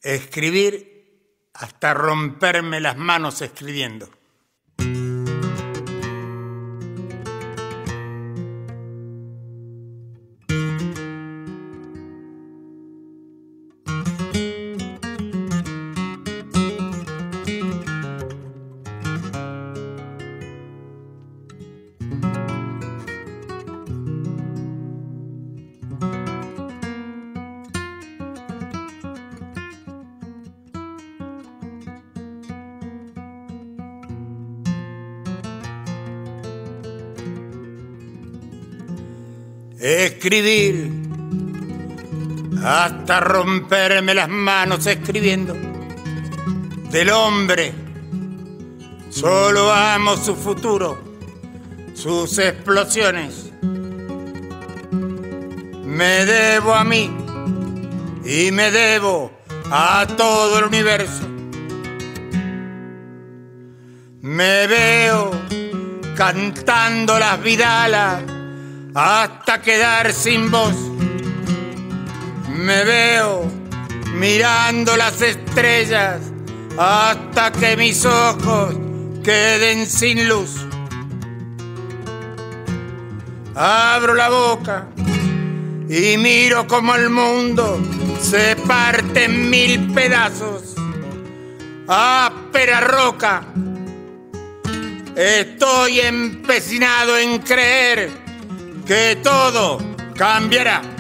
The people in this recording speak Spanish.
Escribir hasta romperme las manos escribiendo. Escribir hasta romperme las manos escribiendo. Del hombre solo amo su futuro, sus explosiones. Me debo a mí y me debo a todo el universo. Me veo cantando las vidalas hasta quedar sin voz. Me veo mirando las estrellas hasta que mis ojos queden sin luz. Abro la boca y miro como el mundo se parte en 1000 pedazos. Áspera roca, estoy empecinado en creer que todo cambiará.